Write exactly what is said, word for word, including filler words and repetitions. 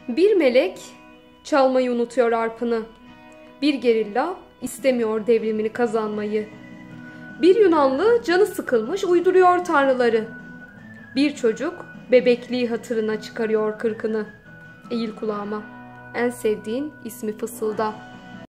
Bir melek çalmayı unutuyor arpını. Bir gerilla istemiyor devrimini kazanmayı. Bir Yunanlı canı sıkılmış uyduruyor tanrıları. Bir çocuk bebekliği hatırına çıkarıyor kırkını. Eğil kulağıma, en sevdiğin ismi fısılda.